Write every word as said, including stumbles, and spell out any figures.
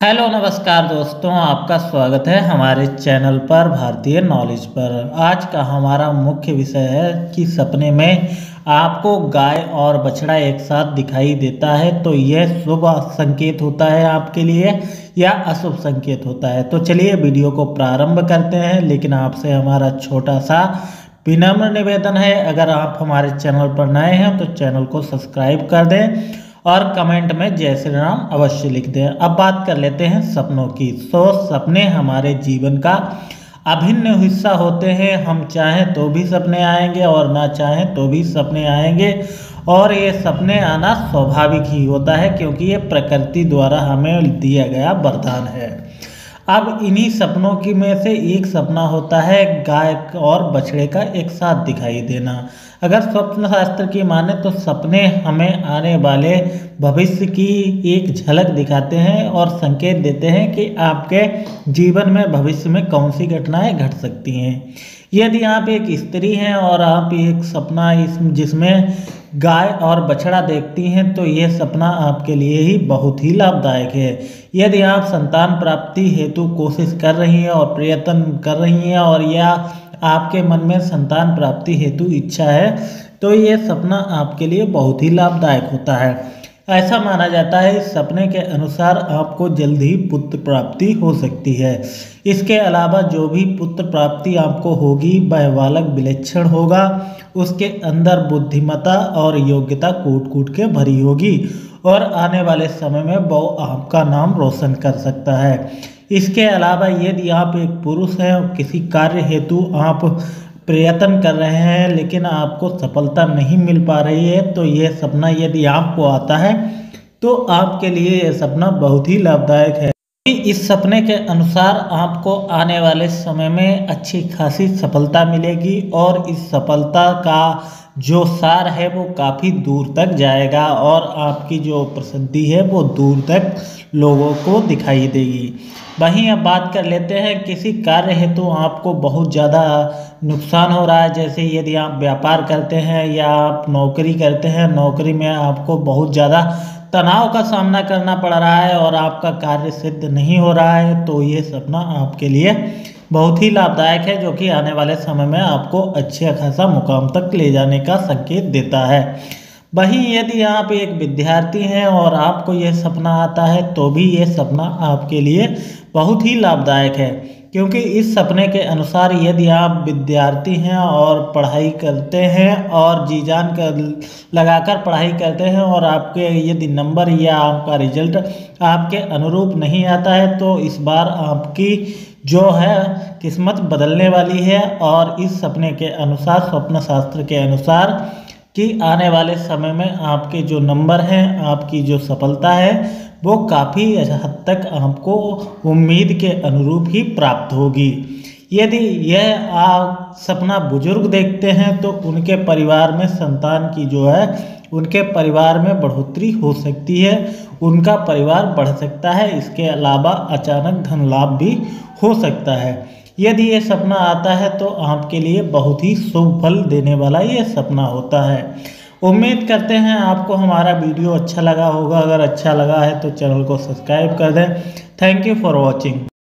Hello नमस्कार दोस्तों, आपका स्वागत है हमारे चैनल पर भारतीय नॉलेज पर। आज का हमारा मुख्य विषय है कि सपने में आपको गाय और बछड़ा एक साथ दिखाई देता है तो यह शुभ संकेत होता है आपके लिए या अशुभ संकेत होता है। तो चलिए वीडियो को प्रारंभ करते हैं, लेकिन आपसे हमारा छोटा सा विनम्र निवेदन है, अगर आप हमारे चैनल पर नए हैं तो चैनल को सब्सक्राइब कर दें और कमेंट में जय श्री राम अवश्य लिख दें। अब बात कर लेते हैं सपनों की। तो सपने हमारे जीवन का अभिन्न हिस्सा होते हैं। हम चाहें तो भी सपने आएंगे और ना चाहें तो भी सपने आएंगे, और ये सपने आना स्वाभाविक ही होता है क्योंकि ये प्रकृति द्वारा हमें दिया गया वरदान है। अब इन्हीं सपनों की में से एक सपना होता है गाय और बछड़े का एक साथ दिखाई देना। अगर स्वप्न शास्त्र की माने तो सपने हमें आने वाले भविष्य की एक झलक दिखाते हैं और संकेत देते हैं कि आपके जीवन में भविष्य में कौन सी घटनाएं घट सकती हैं। यदि आप एक स्त्री हैं और आप एक सपना इस जिसमें गाय और बछड़ा देखती हैं तो यह सपना आपके लिए ही बहुत ही लाभदायक है। यदि आप संतान प्राप्ति हेतु कोशिश कर रही हैं और प्रयत्न कर रही हैं और या आपके मन में संतान प्राप्ति हेतु इच्छा है तो यह सपना आपके लिए बहुत ही लाभदायक होता है। ऐसा माना जाता है इस सपने के अनुसार आपको जल्द ही पुत्र प्राप्ति हो सकती है। इसके अलावा जो भी पुत्र प्राप्ति आपको होगी वह बालक विलक्षण होगा, उसके अंदर बुद्धिमत्ता और योग्यता कूट कूट के भरी होगी और आने वाले समय में वो आपका नाम रोशन कर सकता है। इसके अलावा यदि आप एक पुरुष हैं और किसी कार्य हेतु आप प्रयत्न कर रहे हैं लेकिन आपको सफलता नहीं मिल पा रही है तो यह सपना यदि आपको आता है तो आपके लिए यह सपना बहुत ही लाभदायक है। इस सपने के अनुसार आपको आने वाले समय में अच्छी खासी सफलता मिलेगी और इस सफलता का जो सार है वो काफ़ी दूर तक जाएगा और आपकी जो प्रसिद्धि है वो दूर तक लोगों को दिखाई देगी। वहीं अब बात कर लेते हैं किसी कार्य हेतु तो आपको बहुत ज़्यादा नुकसान हो रहा है। जैसे यदि आप व्यापार करते हैं या आप नौकरी करते हैं, नौकरी में आपको बहुत ज़्यादा तनाव का सामना करना पड़ रहा है और आपका कार्य सिद्ध नहीं हो रहा है तो ये सपना आपके लिए बहुत ही लाभदायक है, जो कि आने वाले समय में आपको अच्छे खासा मुकाम तक ले जाने का संकेत देता है। वहीं यदि आप एक विद्यार्थी हैं और आपको यह सपना आता है तो भी ये सपना आपके लिए बहुत ही लाभदायक है, क्योंकि इस सपने के अनुसार यदि आप विद्यार्थी हैं और पढ़ाई करते हैं और जी जान कर लगाकर पढ़ाई करते हैं और आपके यदि नंबर या आपका रिजल्ट आपके अनुरूप नहीं आता है तो इस बार आपकी जो है किस्मत बदलने वाली है। और इस सपने के अनुसार, स्वप्न शास्त्र के अनुसार, कि आने वाले समय में आपके जो नंबर हैं, आपकी जो सफलता है वो काफ़ी हद तक आपको उम्मीद के अनुरूप ही प्राप्त होगी। यदि यह आप सपना बुजुर्ग देखते हैं तो उनके परिवार में संतान की जो है उनके परिवार में बढ़ोतरी हो सकती है, उनका परिवार बढ़ सकता है। इसके अलावा अचानक धन लाभ भी हो सकता है। यदि ये सपना आता है तो आपके लिए बहुत ही शुभ फल देने वाला ये सपना होता है। उम्मीद करते हैं आपको हमारा वीडियो अच्छा लगा होगा। अगर अच्छा लगा है तो चैनल को सब्सक्राइब कर दें। Thank you for watching.